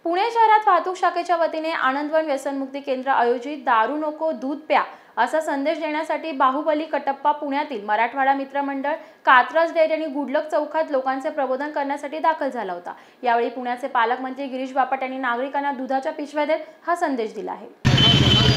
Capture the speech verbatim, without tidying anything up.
पुणे शहरात वाहतूक शाखेच्या वतीने आनंदवन व्यसनमुक्ती केंद्र आयोजित दारू नको दूध प्या असा संदेश देण्यासाठी बाहुबली कटप्पा पुण्यातील मराठवाडा मित्र मंडळ, कात्रज डेअरी आणि गुडलक चौकात लोकांचे प्रबोधन करण्यासाठी दाखल झाला होता। यावेळी पुण्याचे पालकमंत्री गिरीश बापट यांनी नागरिकांना दुधाच्या पिशव्या देत हा संदेश दिला आहे।